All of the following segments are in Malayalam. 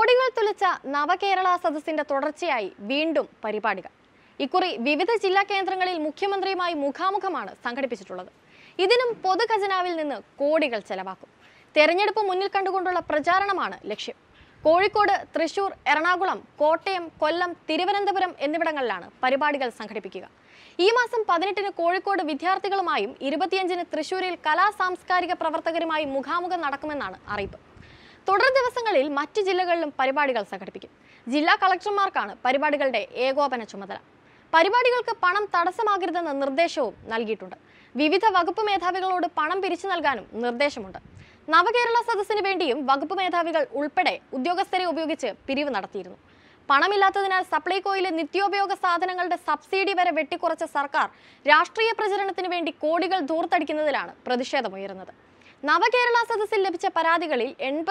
കോടികൾ തുലച്ച നവകേരള സദസ്സിന്റെ തുടർച്ചയായി വീണ്ടും പരിപാടികൾ. ഇക്കുറി വിവിധ ജില്ലാ കേന്ദ്രങ്ങളിൽ മുഖ്യമന്ത്രിയുമായി മുഖാമുഖമാണ് സംഘടിപ്പിച്ചിട്ടുള്ളത്. ഇതിനും പൊതുഖജനാവിൽ നിന്ന് കോടികൾ ചെലവാക്കും. തെരഞ്ഞെടുപ്പ് മുന്നിൽ കണ്ടുകൊണ്ടുള്ള പ്രചാരണമാണ് ലക്ഷ്യം. കോഴിക്കോട്, തൃശൂർ, എറണാകുളം, കോട്ടയം, കൊല്ലം, തിരുവനന്തപുരം എന്നിവിടങ്ങളിലാണ് പരിപാടികൾ സംഘടിപ്പിക്കുക. ഈ മാസം 18-ന് കോഴിക്കോട് വിദ്യാർത്ഥികളുമായും 25-ന് തൃശൂരിൽ കലാ സാംസ്കാരിക പ്രവർത്തകരുമായും മുഖാമുഖം നടക്കുമെന്നാണ് അറിയിപ്പ്. തുടർ ദിവസങ്ങളിൽ മറ്റ് ജില്ലകളിലും പരിപാടികൾ സംഘടിപ്പിക്കും. ജില്ലാ കളക്ടർമാർക്കാണ് പരിപാടികളുടെ ഏകോപന ചുമതല. പരിപാടികൾക്ക് പണം തടസ്സമാകരുതെന്ന നിർദ്ദേശവും നൽകിയിട്ടുണ്ട്. വിവിധ വകുപ്പ് മേധാവികളോട് പണം പിരിച്ചു നൽകാനും നിർദ്ദേശമുണ്ട്. നവകേരള സദസ്സിന് വേണ്ടിയും വകുപ്പ് മേധാവികൾ ഉൾപ്പെടെ ഉദ്യോഗസ്ഥരെ ഉപയോഗിച്ച് പിരിവ് നടത്തിയിരുന്നു. പണമില്ലാത്തതിനാൽ സപ്ലൈകോയിലെ നിത്യോപയോഗ സാധനങ്ങളുടെ സബ്സിഡി വരെ വെട്ടിക്കുറച്ച സർക്കാർ രാഷ്ട്രീയ പ്രചരണത്തിന് വേണ്ടി കോടികൾ ധൂർത്തടിക്കുന്നതിലാണ് പ്രതിഷേധമുയരുന്നത്. നവകേരള സദസ്സിൽ ലഭിച്ച പരാതികളിൽ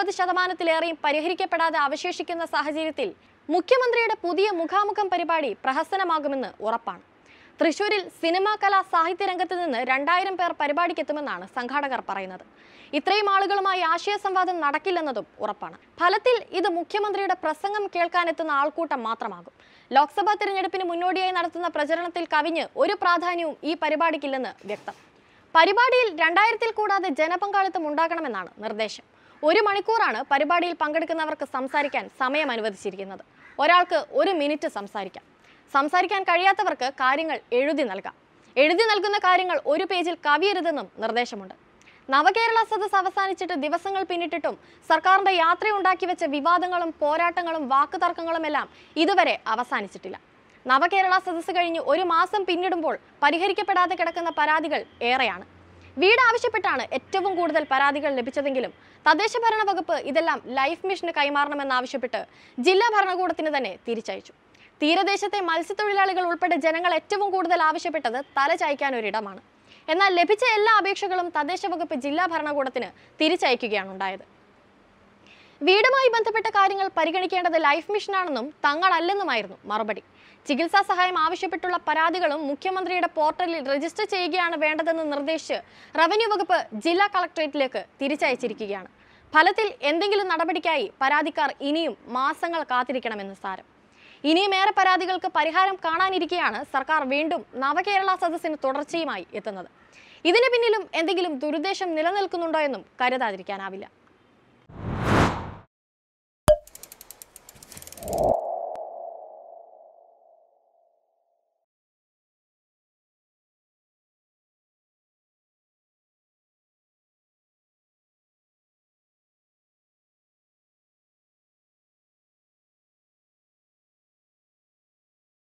80% പരിഹരിക്കപ്പെടാതെ അവശേഷിക്കുന്ന സാഹചര്യത്തിൽ മുഖ്യമന്ത്രിയുടെ പുതിയ മുഖാമുഖം പരിപാടി പ്രഹസനമാകുമെന്ന് ഉറപ്പാണ്. തൃശൂരിൽ സിനിമാ കലാ സാഹിത്യ രംഗത്ത് നിന്ന് 2000 പേർ പരിപാടിക്കെത്തുമെന്നാണ് സംഘാടകർ പറയുന്നത്. ഇത്രയും ആളുകളുമായി ആശയ സംവാദം നടക്കില്ലെന്നതും ഉറപ്പാണ്. ഫലത്തിൽ ഇത് മുഖ്യമന്ത്രിയുടെ പ്രസംഗം കേൾക്കാനെത്തുന്ന ആൾക്കൂട്ടം മാത്രമാകും. ലോക്സഭാ തിരഞ്ഞെടുപ്പിന് മുന്നോടിയായി നടത്തുന്ന പ്രചരണത്തിൽ കവിഞ്ഞ് ഒരു പ്രാധാന്യവും ഈ പരിപാടിക്കില്ലെന്ന് വ്യക്തം. പരിപാടിയിൽ 2000-ൽ കൂടാതെ ജനപങ്കാളിത്തം ഉണ്ടാകണമെന്നാണ് നിർദ്ദേശം. 1 മണിക്കൂറാണ് പരിപാടിയിൽ പങ്കെടുക്കുന്നവർക്ക് സംസാരിക്കാൻ സമയം അനുവദിച്ചിരിക്കുന്നത്. ഒരാൾക്ക് 1 മിനിറ്റ് സംസാരിക്കാൻ കഴിയാത്തവർക്ക് കാര്യങ്ങൾ എഴുതി നൽകാം. എഴുതി നൽകുന്ന കാര്യങ്ങൾ 1 പേജിൽ കവിയരുതെന്നും നിർദ്ദേശമുണ്ട്. നവകേരള സദസ് അവസാനിച്ചിട്ട് ദിവസങ്ങൾ പിന്നിട്ടിട്ടും സർക്കാരിന്റെ യാത്രയുണ്ടാക്കി വെച്ച വിവാദങ്ങളും പോരാട്ടങ്ങളും വാക്കുതർക്കങ്ങളും എല്ലാം ഇതുവരെ അവസാനിച്ചിട്ടില്ല. നവകേരള സദസ് കഴിഞ്ഞ് 1 മാസം പിന്നിടുമ്പോൾ പരിഹരിക്കപ്പെടാതെ കിടക്കുന്ന പരാതികൾ ഏറെയാണ്. വീട് ആവശ്യപ്പെട്ടാണ് ഏറ്റവും കൂടുതൽ പരാതികൾ ലഭിച്ചതെങ്കിലും തദ്ദേശ ഭരണ വകുപ്പ് ഇതെല്ലാം ലൈഫ് മിഷന് കൈമാറണമെന്നാവശ്യപ്പെട്ട് ജില്ലാ ഭരണകൂടത്തിന് തന്നെ തിരിച്ചയച്ചു. തീരദേശത്തെ മത്സ്യത്തൊഴിലാളികൾ ഉൾപ്പെടെ ജനങ്ങൾ ഏറ്റവും കൂടുതൽ ആവശ്യപ്പെട്ടത് തലചായ്ക്കാൻ ഒരിടമാണ്. എന്നാൽ ലഭിച്ച എല്ലാ അപേക്ഷകളും തദ്ദേശ വകുപ്പ് ജില്ലാ ഭരണകൂടത്തിന് തിരിച്ചയക്കുകയാണ് ഉണ്ടായത്. വീടുമായി ബന്ധപ്പെട്ട കാര്യങ്ങൾ പരിഗണിക്കേണ്ടത് ലൈഫ് മിഷനാണെന്നും തങ്ങളല്ലെന്നുമായിരുന്നു മറുപടി. ചികിത്സാ സഹായം ആവശ്യപ്പെട്ടുള്ള പരാതികളും മുഖ്യമന്ത്രിയുടെ പോർട്ടലിൽ രജിസ്റ്റർ ചെയ്യുകയാണ് വേണ്ടതെന്ന് നിർദ്ദേശിച്ച് റവന്യൂ വകുപ്പ് ജില്ലാ കളക്ടറേറ്റിലേക്ക് തിരിച്ചയച്ചിരിക്കുകയാണ്. ഫലത്തിൽ എന്തെങ്കിലും നടപടിക്കായി പരാതിക്കാർ ഇനിയും മാസങ്ങൾ കാത്തിരിക്കണമെന്ന് സാരം. ഇനിയും ഏറെ പരാതികൾക്ക് പരിഹാരം കാണാനിരിക്കെയാണ് സർക്കാർ വീണ്ടും നവകേരള സദസ്സിന് തുടർച്ചയുമായി എത്തുന്നത്. ഇതിന് പിന്നിലും എന്തെങ്കിലും ദുരുദ്ദേശം നിലനിൽക്കുന്നുണ്ടോ എന്നും കരുതാതിരിക്കാനാവില്ല.